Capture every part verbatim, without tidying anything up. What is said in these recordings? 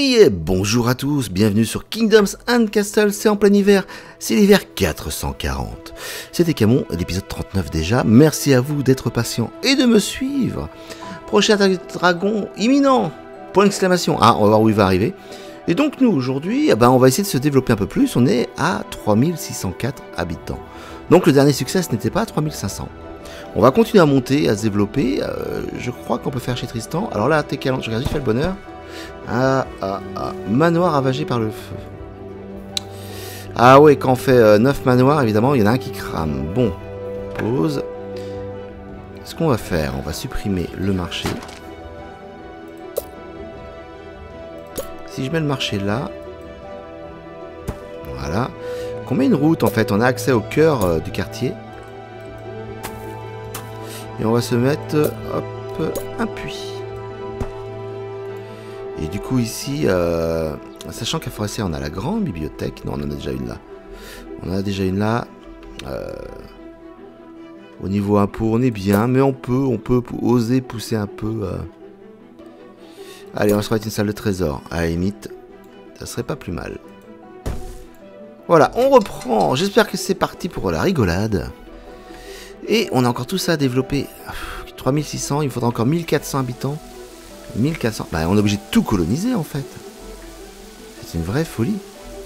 Oui, et bonjour à tous, bienvenue sur Kingdoms and Castles, c'est en plein hiver, c'est l'hiver quatre cent quarante. C'était Camon, l'épisode trente-neuf déjà, merci à vous d'être patient et de me suivre. Prochain dragon imminent, point d'exclamation, ah on va voir où il va arriver. Et donc nous aujourd'hui, eh ben, on va essayer de se développer un peu plus, on est à trois mille six cent quatre habitants. Donc le dernier succès ce n'était pas à trois mille cinq cents. On va continuer à monter, à se développer, euh, je crois qu'on peut faire chez Tristan. Alors là, t'es calme, je regarde juste, fais le bonheur. Ah, ah, ah, manoir ravagé par le feu. Ah ouais, quand on fait euh, neuf manoirs, évidemment, il y en a un qui crame. Bon, pause. Ce qu'on va faire, on va supprimer le marché. Si je mets le marché là, voilà. Qu'on met une route, en fait, on a accès au cœur euh, du quartier. Et on va se mettre, hop, un puits. Et du coup ici, euh, sachant qu'à Forestière on a la grande bibliothèque, non on en a déjà une là, on en a déjà une là, euh, au niveau impôt on est bien, mais on peut, on peut oser pousser un peu, euh... allez on va se mettre une salle de trésor, à la limite, ça serait pas plus mal. Voilà, on reprend, j'espère que c'est parti pour la rigolade, et on a encore tout ça à développer, trois mille six cents, il faudra encore mille quatre cents habitants. mille quatre cents, bah on est obligé de tout coloniser en fait. C'est une vraie folie.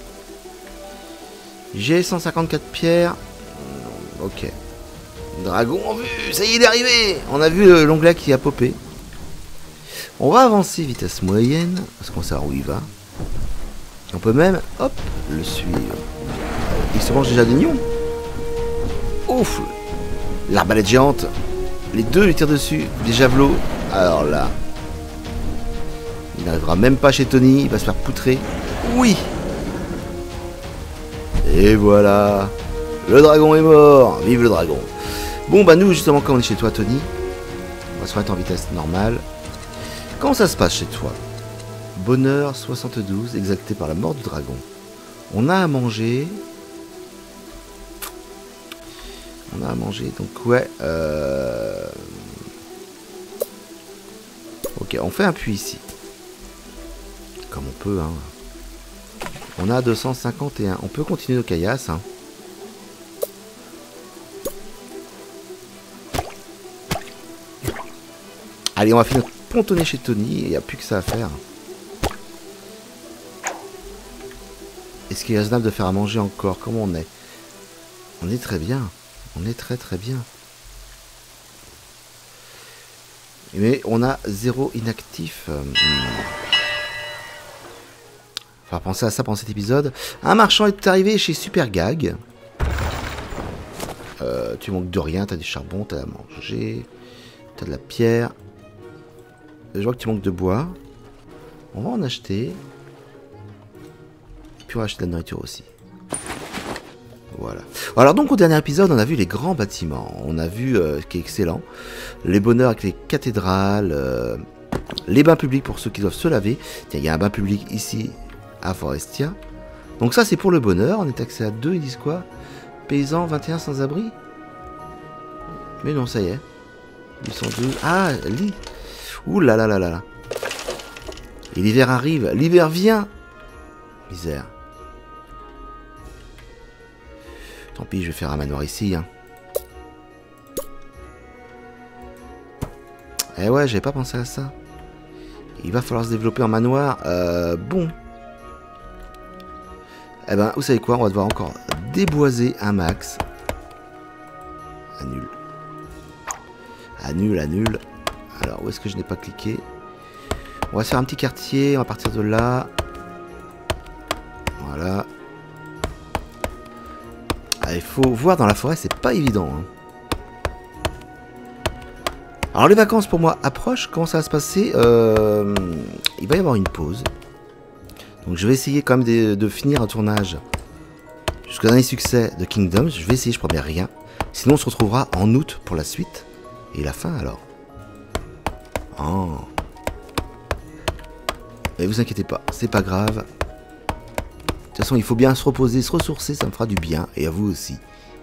J'ai cent cinquante-quatre pierres. Ok. Dragon en vue, ça y est, il est arrivé. On a vu l'onglet qui a popé. On va avancer vitesse moyenne, parce qu'on sait où il va. On peut même, hop, le suivre. Il se mange déjà des nions. Ouf. L'arbalète géante. Les deux lui tirent dessus. Des javelots. Alors là. Il n'arrivera même pas chez Tony, il va se faire poutrer. Oui. Et voilà. Le dragon est mort. Vive le dragon. Bon bah nous justement quand on est chez toi Tony, on va se mettre en vitesse normale. Comment ça se passe chez toi? Bonheur soixante-douze, exacté par la mort du dragon. On a à manger. On a à manger, donc ouais. Euh... Ok, on fait un puits ici. Comme on peut, hein. On a deux cent cinquante et un. On peut continuer nos caillasses, hein. Allez, on va finir de pontonner chez Tony. Il n'y a plus que ça à faire. Est-ce qu'il est raisonnable de faire à manger encore? Comment on est? On est très bien. On est très très bien. Mais on a zéro inactif. Euh, Il va penser à ça pendant cet épisode. Un marchand est arrivé chez Super Gag. Euh, tu manques de rien, t'as du charbon, t'as à manger, t'as de la pierre. Je vois que tu manques de bois. On va en acheter. Puis on va acheter de la nourriture aussi. Voilà. Alors donc au dernier épisode, on a vu les grands bâtiments. On a vu, euh, ce qui est excellent, les bonheurs avec les cathédrales, euh, les bains publics pour ceux qui doivent se laver. Tiens, il y a un bain public ici. À Forestia. Donc ça c'est pour le bonheur. On est taxé à deux, ils disent quoi? Paysans vingt et un sans abri. Mais non, ça y est. Ils sont deux. Ah, lit. Ouh là là là là là. Et l'hiver arrive. L'hiver vient. Misère. Tant pis, je vais faire un manoir ici. Hein. Eh ouais, j'avais pas pensé à ça. Il va falloir se développer en manoir. Euh, bon. Eh ben, vous savez quoi? On va devoir encore déboiser un max. Annule. Annule, annule. Alors, où est-ce que je n'ai pas cliqué? On va se faire un petit quartier. On va partir de là. Voilà. Ah, il faut voir dans la forêt, c'est pas évident. Hein. Alors, les vacances pour moi approchent. Comment ça va se passer? euh, Il va y avoir une pause. Donc je vais essayer quand même de, de finir un tournage jusqu'au dernier succès de Kingdoms. Je vais essayer, je promets rien. Sinon on se retrouvera en août pour la suite. Et la fin alors. Oh. Mais vous inquiétez pas, c'est pas grave. De toute façon il faut bien se reposer, se ressourcer, ça me fera du bien. Et à vous aussi.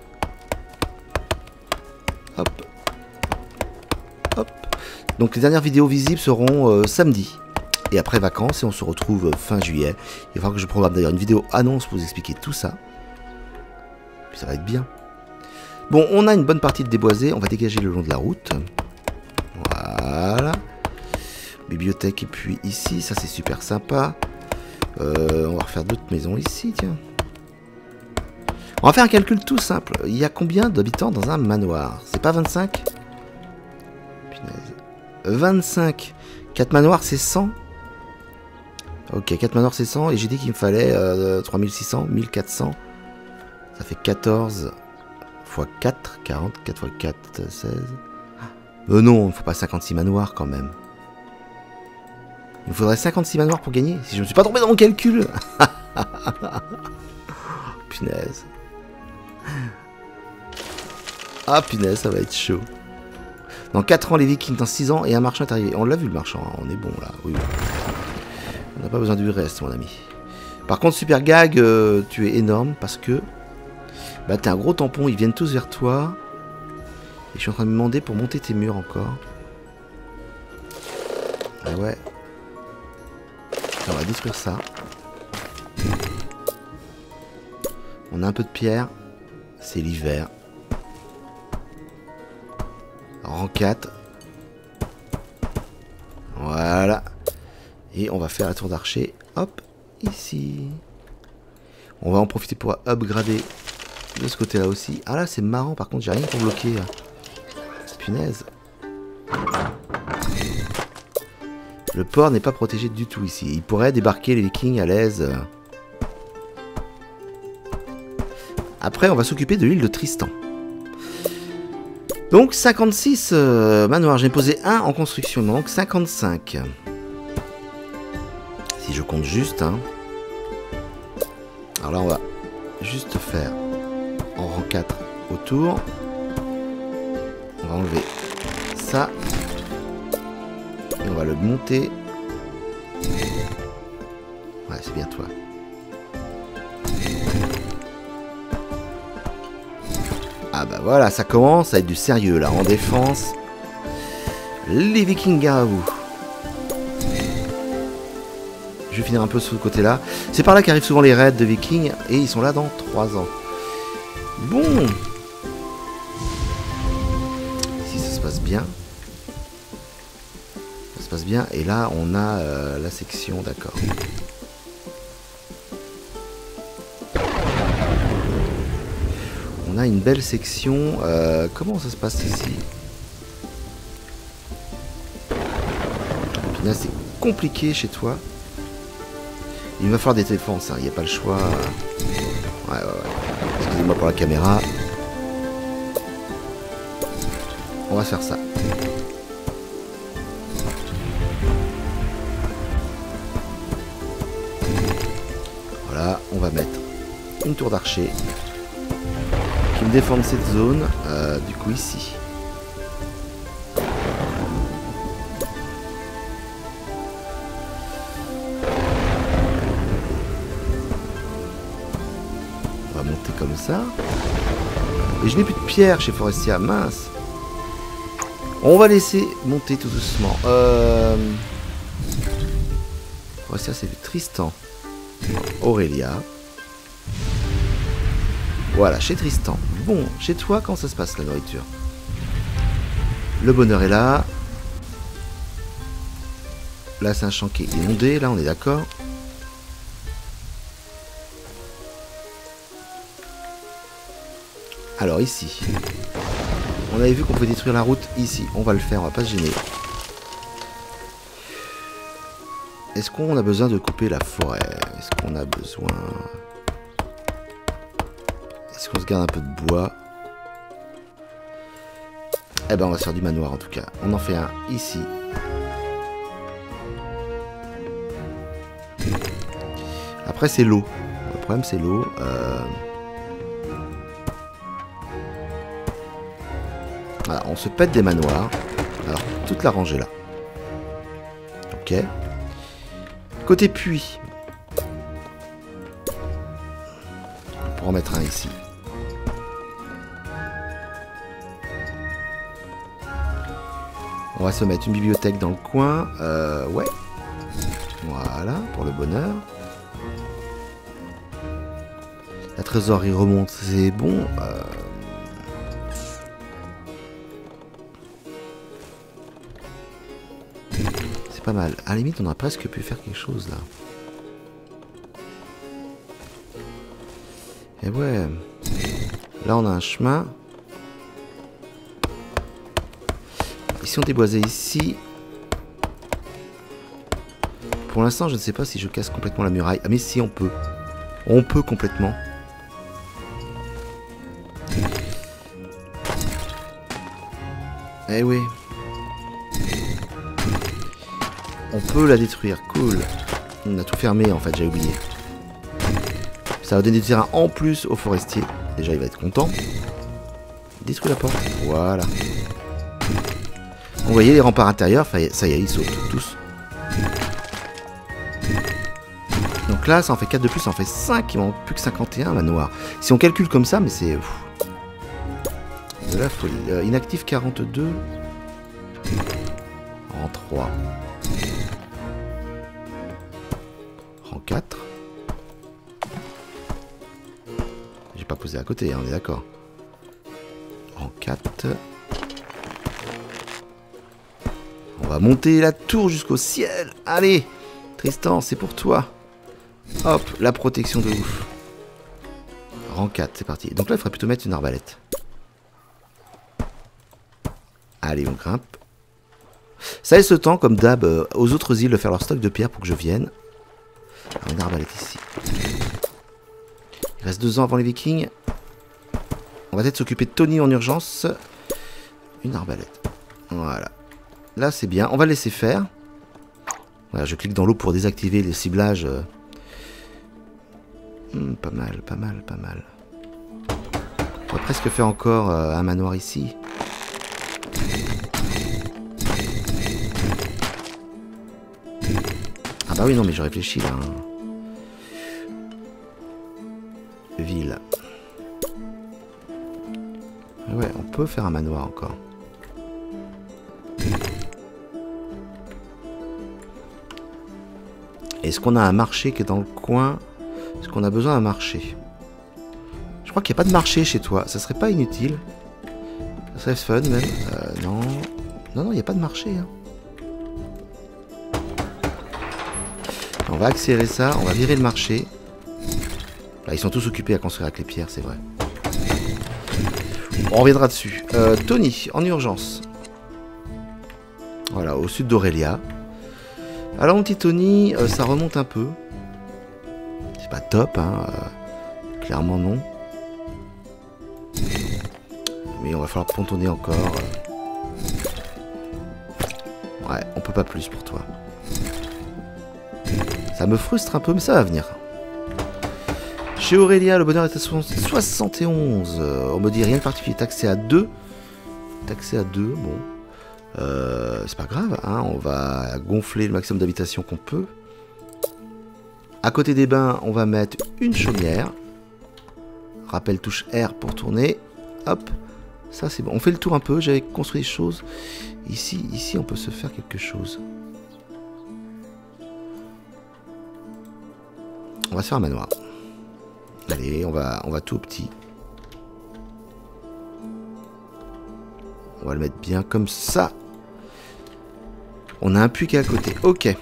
Hop. Hop. Donc les dernières vidéos visibles seront euh, samedi. Et après vacances, et on se retrouve fin juillet. Il va falloir que je programme d'ailleurs une vidéo annonce pour vous expliquer tout ça. Puis ça va être bien. Bon, on a une bonne partie de déboisé. On va dégager le long de la route. Voilà. Bibliothèque et puis ici, ça c'est super sympa. Euh, on va refaire d'autres maisons ici, tiens. On va faire un calcul tout simple. Il y a combien d'habitants dans un manoir? C'est pas vingt-cinq? Punaise. vingt-cinq. quatre manoirs, c'est cent. Ok, quatre manoirs, c'est cent. Et j'ai dit qu'il me fallait euh, trois mille six cents, mille quatre cents. Ça fait quatorze fois quatre, quarante. quatre fois quatre, seize. Euh, non, il ne faut pas cinquante-six manoirs quand même. Il me faudrait cinquante-six manoirs pour gagner. Si je ne me suis pas trompé dans mon calcul. Punaise. Ah punaise, ça va être chaud. Dans quatre ans, les Vikings, dans six ans, et un marchand est arrivé. On l'a vu le marchand, hein. On est bon là. Oui, oui. On n'a pas besoin du reste, mon ami. Par contre, Super Gag, euh, tu es énorme parce que bah, t'es un gros tampon. Ils viennent tous vers toi. Et je suis en train de me demander pour monter tes murs encore. Ah ouais. On va détruire ça. On a un peu de pierre. C'est l'hiver. Rang quatre. Voilà. Et on va faire la tour d'archer. Hop, ici. On va en profiter pour upgrader de ce côté-là aussi. Ah là, c'est marrant. Par contre, j'ai rien pour bloquer. Punaise. Le port n'est pas protégé du tout ici. Il pourrait débarquer les Vikings à l'aise. Après, on va s'occuper de l'île de Tristan. Donc, cinquante-six euh, manoirs. J'ai posé un en construction. Il me manque cinquante-cinq. Si je compte juste. Hein. Alors là, on va juste faire en rang quatre autour. On va enlever ça. Et on va le monter. Ouais, c'est bien toi. Ah bah voilà, ça commence à être du sérieux là, en défense. Les Vikings à vous. Je vais finir un peu sur ce côté-là. C'est par là qu'arrivent souvent les raids de Vikings, et ils sont là dans trois ans. Bon. Ici, ça se passe bien. Ça se passe bien, et là, on a euh, la section, d'accord. On a une belle section. Euh, comment ça se passe ici? Puis là, c'est compliqué chez toi. Il va falloir des défenses, hein. Il n'y a pas le choix. Ouais, ouais, ouais. Excusez-moi pour la caméra. On va faire ça. Voilà, on va mettre une tour d'archer qui me défend de cette zone, euh, du coup ici. On va monter comme ça. Et je n'ai plus de pierre chez Forestia, mince. On va laisser monter tout doucement. Euh... Forestia, c'est Tristan. Aurélia. Voilà, chez Tristan. Bon, chez toi, comment ça se passe la nourriture? Le bonheur est là. Là, c'est un champ qui est inondé. Là, on est d'accord. Alors, ici. On avait vu qu'on pouvait détruire la route ici. On va le faire, on va pas se gêner. Est-ce qu'on a besoin de couper la forêt? Est-ce qu'on a besoin... Est-ce qu'on se garde un peu de bois? Eh ben on va se faire du manoir en tout cas. On en fait un ici. Après c'est l'eau. Le problème c'est l'eau. Euh... Voilà, on se pète des manoirs. Alors toute la rangée là. Ok. Côté puits. On pourra en mettre un ici. On va se mettre une bibliothèque dans le coin. Euh, ouais. Voilà, pour le bonheur. La trésorerie remonte, c'est bon. Euh... C'est pas mal. À la limite, on aurait presque pu faire quelque chose là. Et ouais. Là, on a un chemin. Et si on déboisait ici... Pour l'instant, je ne sais pas si je casse complètement la muraille. Ah mais si, on peut. On peut complètement. Eh oui. On peut la détruire. Cool. On a tout fermé en fait, j'ai oublié. Ça va donner du terrain en plus au forestier. Déjà, il va être content. Détruis la porte. Voilà. Vous voyez les remparts intérieurs, ça y est, ils sautent tous. Donc là, ça en fait quatre de plus, ça en fait cinq, il manque plus que cinquante et un manoirs. Si on calcule comme ça, mais c'est... de la folie. Euh, inactif quarante-deux. Rang trois. Rang quatre. J'ai pas posé à côté, hein, on est d'accord. Rang quatre. On va monter la tour jusqu'au ciel. Allez, Tristan, c'est pour toi. Hop, la protection de ouf. Rang quatre, c'est parti. Donc là, il faudrait plutôt mettre une arbalète. Allez, on grimpe. Ça laisse le temps, comme d'hab, euh, aux autres îles de faire leur stock de pierres pour que je vienne. Alors, une arbalète ici. Il reste deux ans avant les Vikings. On va peut-être s'occuper de Tony en urgence. Une arbalète. Voilà. Là, c'est bien. On va le laisser faire. Voilà, je clique dans l'eau pour désactiver le ciblage. Hmm, pas mal, pas mal, pas mal. On va presque faire encore euh, un manoir ici. Ah bah oui, non, mais je réfléchis là. Hein. Ville. Ouais, on peut faire un manoir encore. Est-ce qu'on a un marché qui est dans le coin? Est-ce qu'on a besoin d'un marché? Je crois qu'il n'y a pas de marché chez toi. Ça serait pas inutile. Ça serait fun même. Euh, non. Non, non, il n'y a pas de marché. Hein. On va accélérer ça. On va virer le marché. Là, ils sont tous occupés à construire avec les pierres, c'est vrai. On reviendra dessus. Euh, Tony, en urgence. Voilà, au sud d'Aurélia. Alors, mon petit Tony, euh, ça remonte un peu. C'est pas top, hein. Euh, clairement, non. Mais on va falloir pontonner encore. Ouais, on peut pas plus pour toi. Ça me frustre un peu, mais ça va venir. Chez Aurélia, le bonheur est à soixante et onze. Euh, on me dit rien de particulier. Taxé à deux. Taxé à deux, bon. Euh, c'est pas grave, hein. On va gonfler le maximum d'habitations qu'on peut. À côté des bains, on va mettre une chaumière. Rappel touche R pour tourner. Hop. Ça, c'est bon. On fait le tour un peu. J'avais construit des choses. Ici, ici, on peut se faire quelque chose. On va se faire un manoir. Allez, on va, on va tout au petit. On va le mettre bien comme ça. On a un puits qui est à côté. Ok.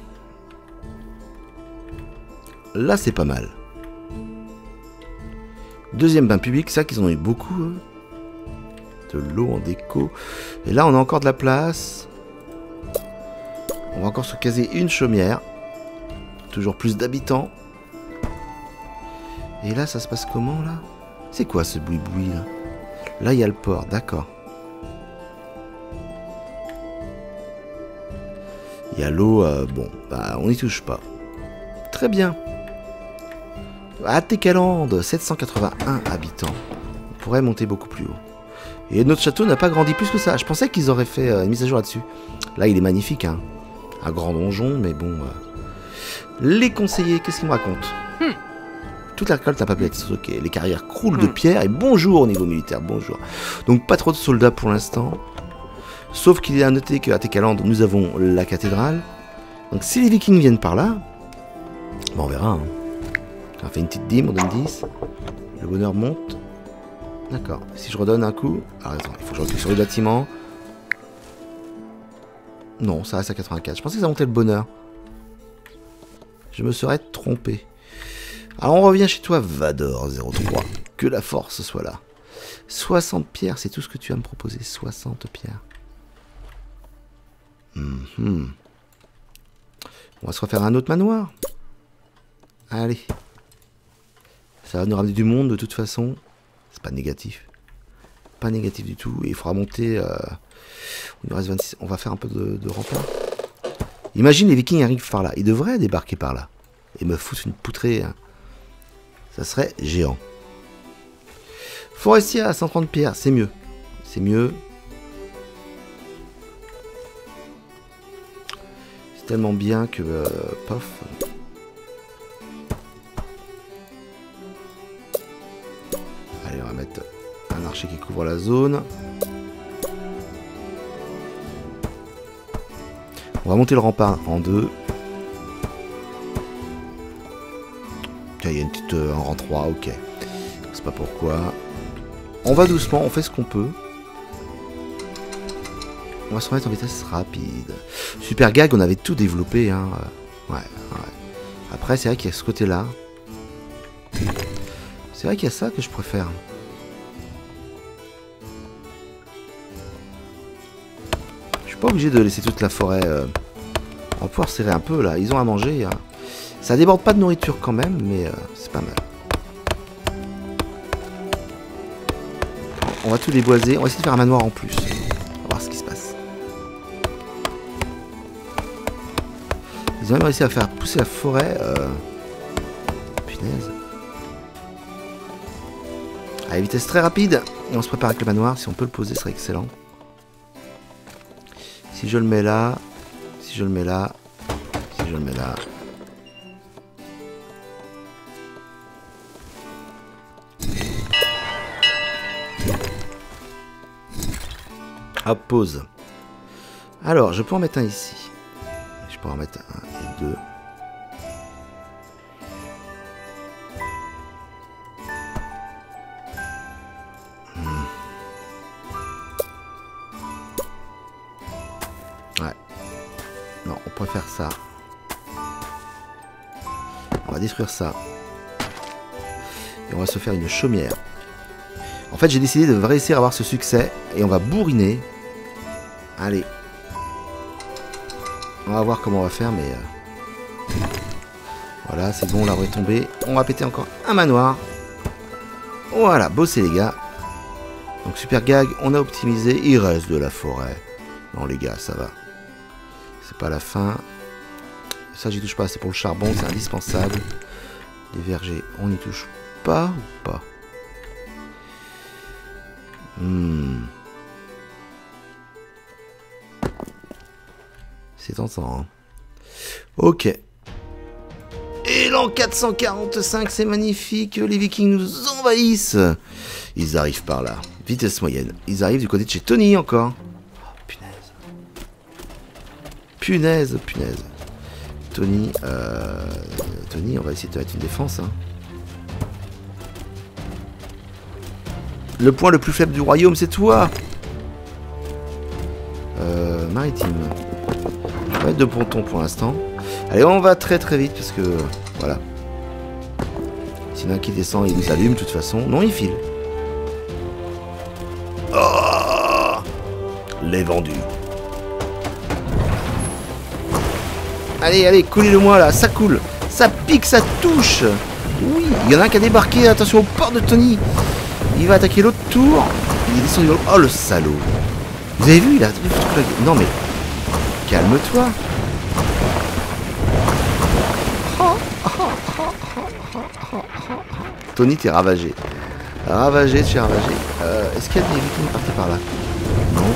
Là, c'est pas mal. Deuxième bain public. Ça qu'ils en ont eu beaucoup. Eux. De l'eau en déco. Et là, on a encore de la place. On va encore se caser une chaumière. Toujours plus d'habitants. Et là, ça se passe comment, là? C'est quoi, ce boui-boui, là? Là, il y a le port, d'accord. Il y a l'eau, euh, bon, bah, on n'y touche pas. Très bien. Atekalande, sept cent quatre-vingt-un habitants. On pourrait monter beaucoup plus haut. Et notre château n'a pas grandi plus que ça. Je pensais qu'ils auraient fait euh, une mise à jour là-dessus. Là, il est magnifique, hein. Un grand donjon, mais bon... Euh... Les conseillers, qu'est-ce qu'ils me racontent? hmm. Toute la récolte n'a pas pu être stockée. Les carrières croulent de pierre et bonjour au niveau militaire, bonjour. Donc pas trop de soldats pour l'instant. Sauf qu'il est à noter qu'à Atekalande, nous avons la cathédrale. Donc si les Vikings viennent par là, bon, on verra. Hein. On fait une petite dîme, on donne dix. Le bonheur monte. D'accord. Si je redonne un coup... Ah, attends, il faut que je recule sur le bâtiment. Non, ça reste à quatre-vingt-quatre. Je pensais que ça montait le bonheur. Je me serais trompé. Alors on revient chez toi, Vador zéro trois. Que la force soit là. soixante pierres, c'est tout ce que tu vas me proposer. soixante pierres. Mm-hmm. On va se refaire un autre manoir. Allez. Ça va nous ramener du monde de toute façon. C'est pas négatif. Pas négatif du tout. Et il faudra monter... Euh... Il nous reste vingt-six. On va faire un peu de, de rempart. Imagine les Vikings arrivent par là. Ils devraient débarquer par là. Et me foutre une poutrée. Hein. Ça serait géant. Forestier à cent trente pierres. C'est mieux. C'est mieux. C'est tellement bien que... Euh, pof. Allez, on va mettre un archer qui couvre la zone. On va monter le rempart en deux. Tiens, il y a une petite euh, en rang trois, ok. Je sais pas pourquoi. On va doucement, on fait ce qu'on peut. On va se remettre en vitesse rapide. Super gag, on avait tout développé. Hein. Ouais, ouais. Après, c'est vrai qu'il y a ce côté-là. C'est vrai qu'il y a ça que je préfère. Je suis pas obligé de laisser toute la forêt. Euh... On va pouvoir serrer un peu là. Ils ont à manger. Hein. Ça déborde pas de nourriture quand même, mais euh, c'est pas mal. On va tout déboiser. On va essayer de faire un manoir en plus. On va voir ce qui se passe. Ils ont même réussi à faire pousser la forêt. Euh... Punaise. À vitesse très rapide. Et on se prépare avec le manoir. Si on peut le poser, ce serait excellent. Si je le mets là. Si je le mets là. Si je le mets là. Hop, pause. Alors, je peux en mettre un ici. Je peux en mettre un et deux. Hmm. Ouais. Non, on préfère ça. On va détruire ça. Et on va se faire une chaumière. En fait, j'ai décidé de réussir à avoir ce succès. Et on va bourriner. Allez. On va voir comment on va faire, mais... Euh... Voilà, c'est bon, l'arbre est tombé. On va péter encore un manoir. Voilà, bossez les gars. Donc super gag, on a optimisé. Il reste de la forêt. Non les gars, ça va. C'est pas la fin. Ça, j'y touche pas, c'est pour le charbon, c'est indispensable. Les vergers, on n'y touche pas ou pas? Hmm. C'est tentant, hein. Ok. Et l'an quatre cent quarante-cinq, c'est magnifique. Les Vikings nous envahissent. Ils arrivent par là. Vitesse moyenne. Ils arrivent du côté de chez Tony encore. Oh, punaise. Punaise, punaise. Tony, euh... Tony, on va essayer de te mettre une défense. Hein. Le point le plus faible du royaume, c'est toi. Euh, maritime. Je vais mettre de ponton pour l'instant. Allez, on va très très vite parce que... Voilà. S'il y en a un qui descend, il nous allume de toute façon. Non, il file. Oh, les vendus. Allez, allez, coulez-le-moi là. Ça coule. Ça pique, ça touche. Oui, il y en a un qui a débarqué. Attention au port de Tony. Il va attaquer l'autre tour. Il est descendu. Oh, le salaud. Vous avez vu, il a... Non, mais... Calme-toi. Tony, t'es ravagé. Ravagé, tu es ravagé. Euh, Est-ce qu'il y a des Vikings partis par là? Non.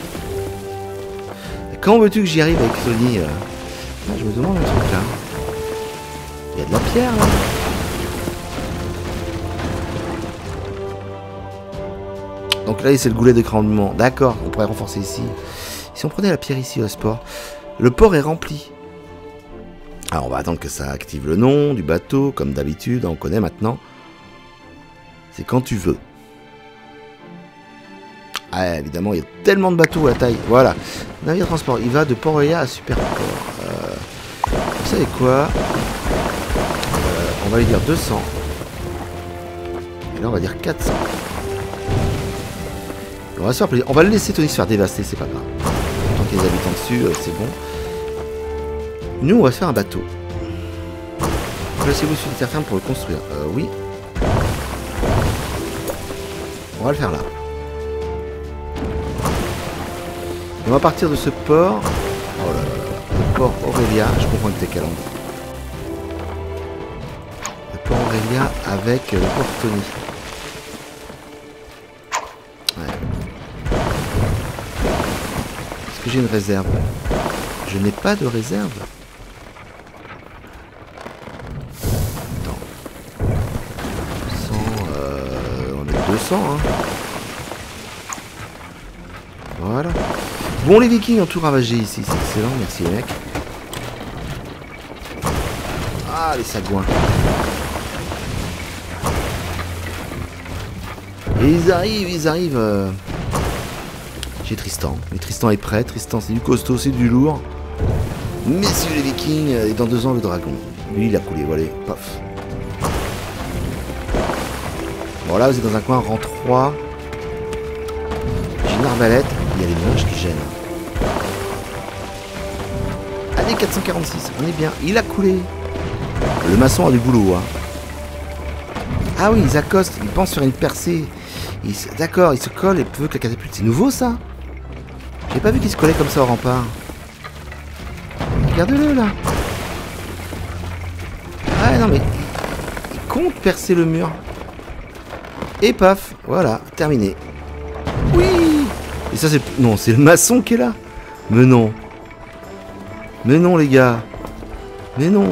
Quand veux-tu que j'y arrive avec Tony? euh... ah, Je me demande un truc là. Il y a de la pierre là. Donc là, c'est le goulet de grandement. D'accord, on pourrait renforcer ici. Si on prenait la pierre ici au sport, le port est rempli. Alors on va attendre que ça active le nom du bateau, comme d'habitude, on connaît maintenant. C'est quand tu veux. Ah évidemment, il y a tellement de bateaux à la taille. Voilà. Navire de transport, il va de Port-Royal à Superport. Euh, vous savez quoi euh, On va lui dire deux cents. Et là on va dire quatre cents. On va, se faire plaisir. On va le laisser Tony se faire dévaster, c'est pas grave. Tant qu'il y a des habitants dessus, euh, c'est bon. Nous, on va faire un bateau. Placez-vous sur une terre ferme pour le construire. Euh, oui. On va le faire là. On va partir de ce port. Oh là là là. Le port Aurélia. Je comprends que t'es calandre. Le port Aurélia avec le port Tony. Est-ce que j'ai une réserve? Je n'ai pas de réserve. Attends. cent, euh, on est deux cents, hein. Voilà. Bon, les Vikings ont tout ravagé ici. C'est excellent. Merci, les mecs. Ah, les sagouins. Et ils arrivent, ils arrivent... Euh... J'ai Tristan. Mais Tristan est prêt. Tristan, c'est du costaud, c'est du lourd. Messieurs les Vikings, et dans deux ans, le dragon. Lui, il a coulé, voilà. Paf. Bon, là, vous êtes dans un coin rang trois. J'ai une arbalète. Il y a les manches qui gênent. Allez, quatre cent quarante-six. On est bien. Il a coulé. Le maçon a du boulot, hein. Ah oui, ils accostent. Ils pensent sur une percée. D'accord, il se colle et veut que la catapulte. C'est nouveau, ça? J'ai pas vu qu'il se collait comme ça au rempart. Regarde-le là. Ah non mais il compte percer le mur. Et paf, voilà, terminé. Oui. Et ça c'est... Non, c'est le maçon qui est là. Mais non. Mais non les gars. Mais non.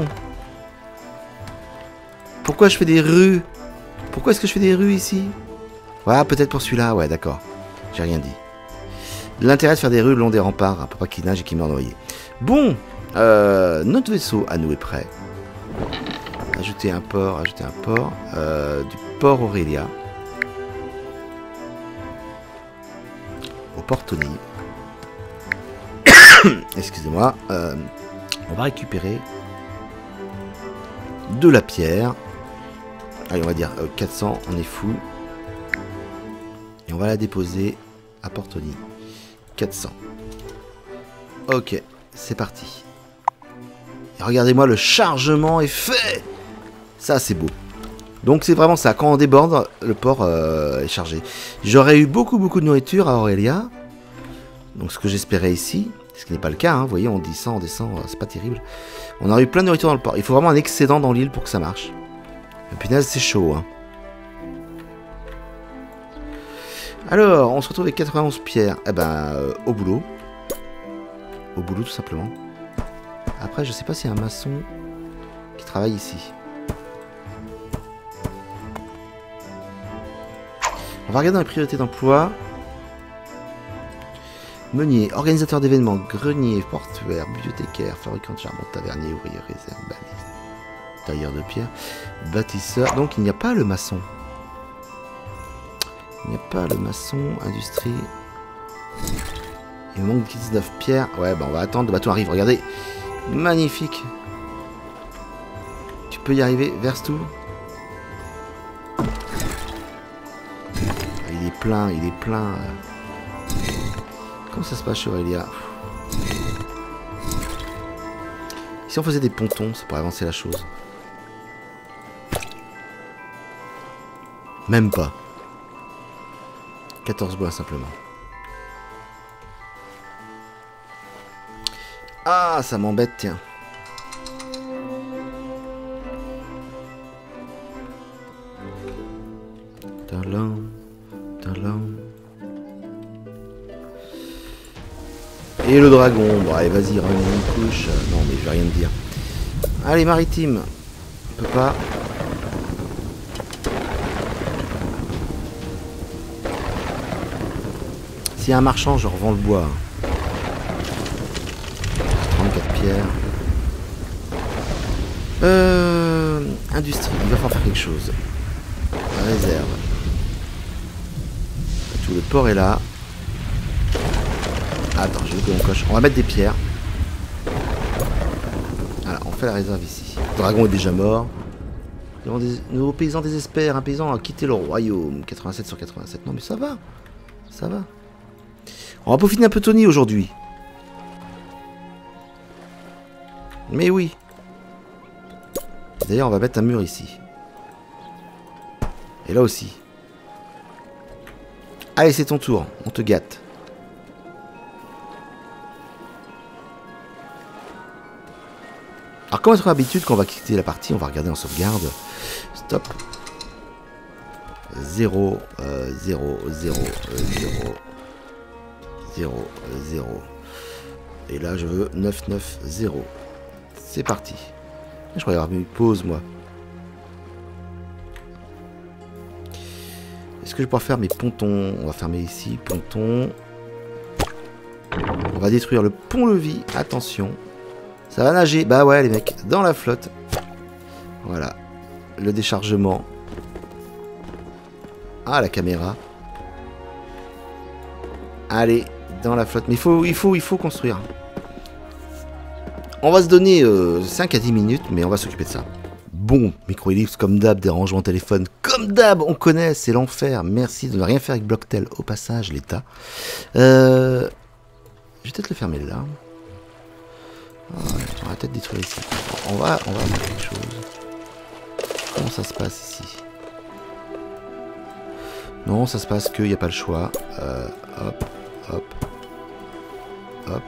Pourquoi je fais des rues? Pourquoi est-ce que je fais des rues ici? Voilà, peut-être pour celui-là, ouais d'accord. J'ai rien dit. L'intérêt de faire des rues le long des remparts, pour pas qu'il nage et qu'il meure noyé. Bon, euh, notre vaisseau à nous est prêt. Ajouter un port, ajouter un port. Euh, du port Aurélia. Au port Tony. Excusez-moi. Euh, on va récupérer de la pierre. Allez, on va dire euh, quatre cents, on est fou. Et on va la déposer à Port Tony. quatre cents. Ok, c'est parti. Et regardez-moi, le chargement est fait. Ça, c'est beau. Donc, c'est vraiment ça. Quand on déborde, le port euh, est chargé. J'aurais eu beaucoup, beaucoup de nourriture à Aurélia. Donc, ce que j'espérais ici. Ce qui n'est pas le cas. Hein. Vous voyez, on descend, on descend. C'est pas terrible. On aurait eu plein de nourriture dans le port. Il faut vraiment un excédent dans l'île pour que ça marche. Et punaise, c'est chaud. Hein. Alors, on se retrouve avec quatre-vingt-onze pierres. Eh ben, euh, au boulot. Au boulot, tout simplement. Après, je sais pas s'il y a un maçon qui travaille ici. On va regarder dans les priorités d'emploi. Meunier, organisateur d'événements, grenier, portuaire, bibliothécaire, fabricant de charbon, tavernier, ouvrier, réserve, balise, tailleur de pierre, bâtisseur. Donc, il n'y a pas le maçon. Il n'y a pas le maçon, industrie. Il manque dix-neuf pierres. Ouais, bah on va attendre, le bateau arrive. Regardez, magnifique. Tu peux y arriver, verse tout. Il est plein, il est plein. Comment ça se passe chez Aurélia? Si on faisait des pontons, ça pourrait avancer la chose. Même pas. quatorze bois simplement. Ah, ça m'embête, tiens. Talon, talon. Et le dragon. Bon, allez, vas-y, ramène une couche. Euh, non, mais je vais rien te dire. Allez, maritime. On peut pas. S'il y a un marchand, je revends le bois. trente-quatre pierres. Euh, industrie, il va falloir faire quelque chose. Réserve. Tout le port est là. Attends, je veux que l'on coche. On va mettre des pierres. Voilà, on fait la réserve ici. Le dragon est déjà mort. Des... Nos paysans désespèrent. Un paysan a quitté le royaume. quatre-vingt-sept sur quatre-vingt-sept. Non mais ça va. Ça va. On va peaufiner un peu Tony aujourd'hui. Mais oui. D'ailleurs, on va mettre un mur ici. Et là aussi. Allez, c'est ton tour. On te gâte. Alors, comme à notre habitude, quand on va quitter la partie, on va regarder en sauvegarde. Stop. zéro, zéro, zéro, zéro, zéro, zéro. Et là, je veux neuf, neuf, zéro. C'est parti. Je crois y avoir mis une pause, moi. Est-ce que je vais pouvoir faire mes pontons? On va fermer ici, ponton. On va détruire le pont-levis. Attention. Ça va nager. Bah ouais, les mecs, dans la flotte. Voilà. Le déchargement. Ah, la caméra. Allez, dans la flotte. Mais il faut, il faut, il faut construire. On va se donner euh, cinq à dix minutes, mais on va s'occuper de ça. Bon, microellipse comme d'hab, dérangement téléphone comme d'hab, on connaît, c'est l'enfer. Merci de ne rien faire avec Blocktel au passage, l'État. Euh, je vais peut-être le fermer là. Ah, ouais, on va peut-être détruire ici. On va, on va faire quelque chose. Comment ça se passe ici? Non, ça se passe qu'il n'y a pas le choix. Euh, hop, hop, hop.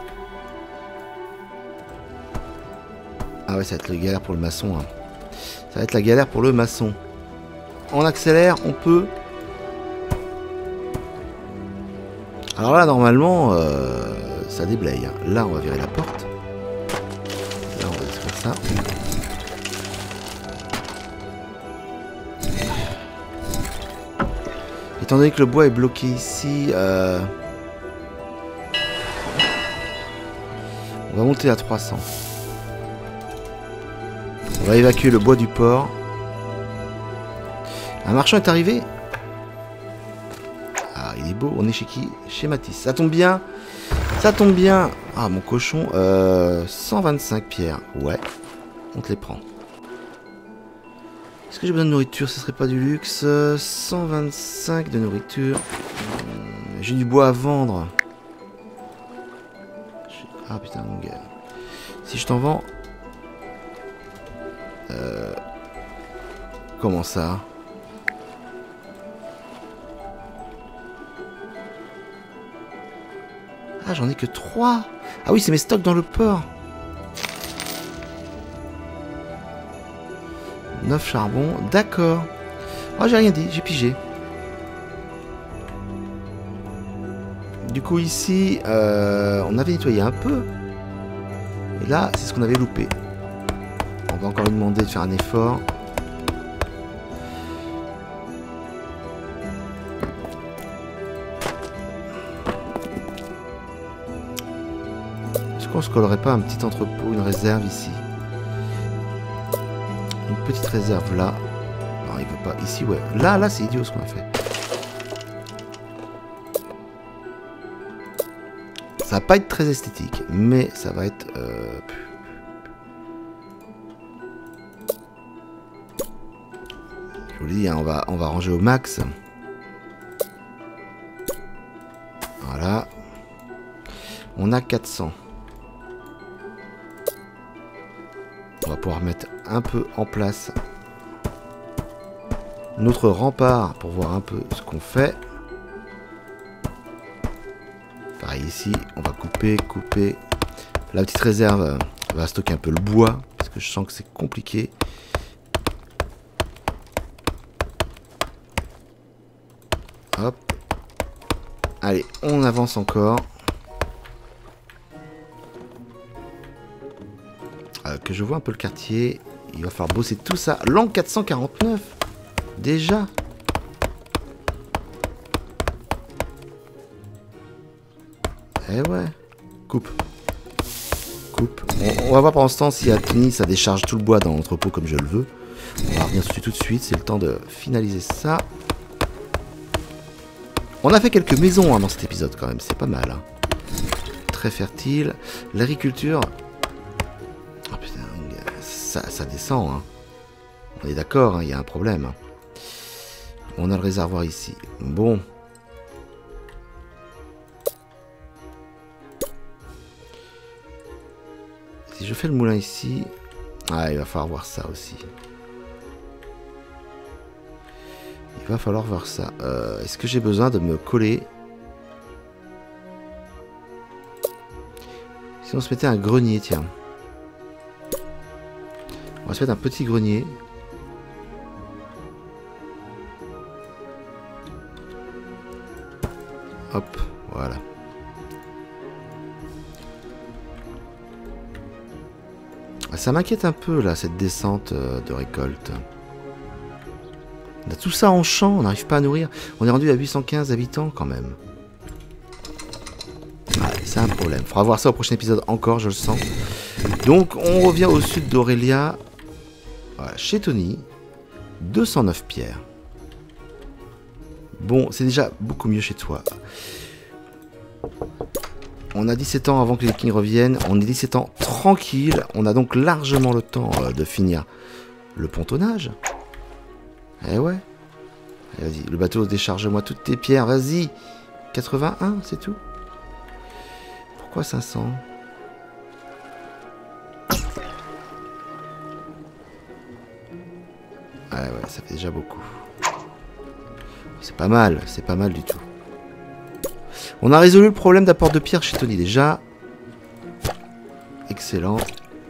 Ah ouais, ça va être la galère pour le maçon. Hein. Ça va être la galère pour le maçon. On accélère, on peut. Alors là, normalement, euh, ça déblaye. Hein. Là, on va virer la porte. Là, on va détruire ça. Étant donné que le bois est bloqué ici, euh, on va monter à trois cents. On va évacuer le bois du port. Un marchand est arrivé. Ah, il est beau. On est chez qui? Chez Matisse. Ça tombe bien. Ça tombe bien. Ah, mon cochon. Euh, cent vingt-cinq pierres. Ouais. On te les prend. Est-ce que j'ai besoin de nourriture? Ce serait pas du luxe. cent vingt-cinq de nourriture. J'ai du bois à vendre. Ah, putain, mon gars. Si je t'en vends... Euh... Comment ça? Ah, j'en ai que trois. Ah oui, c'est mes stocks dans le port. neuf charbons, d'accord. Oh, j'ai rien dit, j'ai pigé. Du coup, ici, euh, on avait nettoyé un peu. Et là, c'est ce qu'on avait loupé. On va encore lui demander de faire un effort. Est-ce qu'on se collerait pas un petit entrepôt, une réserve ici? Une petite réserve là. Non, il veut pas. Ici, ouais. Là, là, c'est idiot ce qu'on a fait. Ça va pas être très esthétique, mais ça va être... Euh... Je vous le dis, hein, on va, on va ranger au max. Voilà. On a quatre cents. On va pouvoir mettre un peu en place notre rempart pour voir un peu ce qu'on fait. Pareil ici, on va couper, couper. La petite réserve va stocker un peu le bois parce que je sens que c'est compliqué. Hop. Allez, on avance encore. Euh, que je vois un peu le quartier. Il va falloir bosser tout ça. L'an quatre cent quarante-neuf. Déjà. Eh ouais. Coupe. coupe. On, on va voir pendant ce temps si à Tony ça décharge tout le bois dans l'entrepôt comme je le veux. On va revenir dessus tout de suite, c'est le temps de finaliser ça. On a fait quelques maisons hein, dans cet épisode quand même, c'est pas mal. Hein. Très fertile. L'agriculture... Oh putain, ça, ça descend. Hein. On est d'accord, hein, il y a un problème. Hein. On a le réservoir ici. Bon. Si je fais le moulin ici... Ah, il va falloir voir ça aussi. Il va falloir voir ça. Euh, Est-ce que j'ai besoin de me coller? Si on se mettait un grenier, tiens. On va se mettre un petit grenier. Hop, voilà. Ça m'inquiète un peu là, cette descente de récolte. On a tout ça en champ, on n'arrive pas à nourrir. On est rendu à huit cent quinze habitants quand même. Ouais, c'est un problème. Faudra voir ça au prochain épisode encore, je le sens. Donc on revient au sud d'Aurélia. Voilà, chez Tony. deux cent neuf pierres. Bon, c'est déjà beaucoup mieux chez toi. On a dix-sept ans avant que les Vikings reviennent. On est dix-sept ans tranquille. On a donc largement le temps euh, de finir le pontonnage. Eh ouais. Vas-y, le bateau, décharge-moi toutes tes pierres. Vas-y. quatre-vingt-un, c'est tout. Pourquoi cinq cents? Ouais, ouais, ça fait déjà beaucoup. C'est pas mal, c'est pas mal du tout. On a résolu le problème d'apport de pierre chez Tony déjà. Excellent.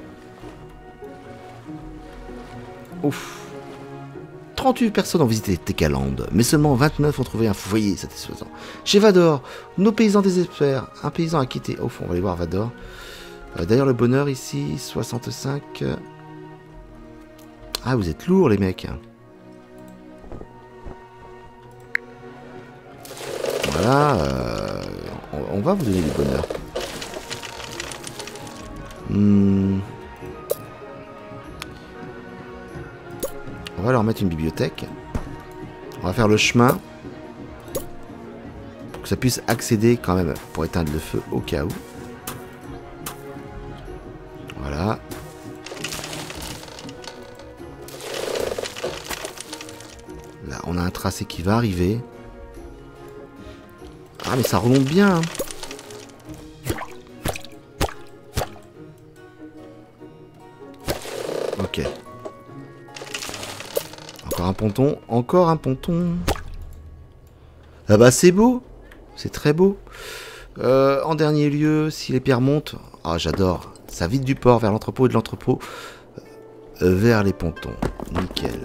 Ouf. trente-huit personnes ont visité Tekaland, mais seulement vingt-neuf ont trouvé un foyer satisfaisant. Chez Vador, nos paysans désespèrent. Un paysan a quitté. Au fond, on va aller voir Vador. Euh, D'ailleurs, le bonheur ici, soixante-cinq. Ah, vous êtes lourds, les mecs. Voilà. Euh, on, on va vous donner du bonheur. Hmm. On va leur mettre une bibliothèque. On va faire le chemin. Pour que ça puisse accéder quand même pour éteindre le feu au cas où. Voilà. Là, on a un tracé qui va arriver. Ah, mais ça remonte bien. Hein. Ok. Encore un ponton. Encore un ponton. Ah bah c'est beau. C'est très beau. Euh, en dernier lieu, si les pierres montent... Ah, j'adore. Ça vide du port vers l'entrepôt et de l'entrepôt euh, vers les pontons. Nickel.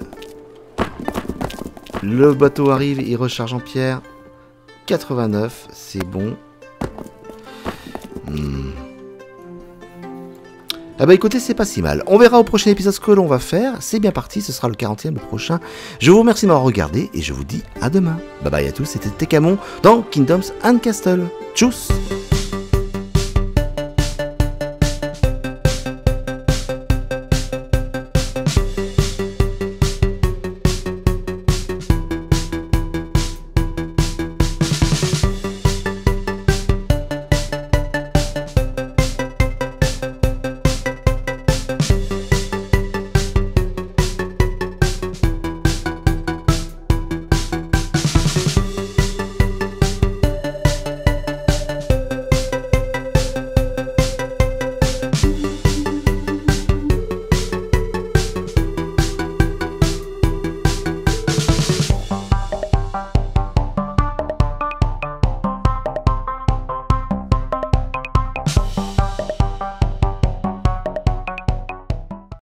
Le bateau arrive, il recharge en pierre. quatre-vingt-neuf, c'est bon. Hmm. Ah bah écoutez, c'est pas si mal. On verra au prochain épisode ce que l'on va faire. C'est bien parti, ce sera le quarantième, le prochain. Je vous remercie de m'avoir regardé et je vous dis à demain. Bye bye à tous, c'était Tekamon dans Kingdoms and Castle. Tchuss!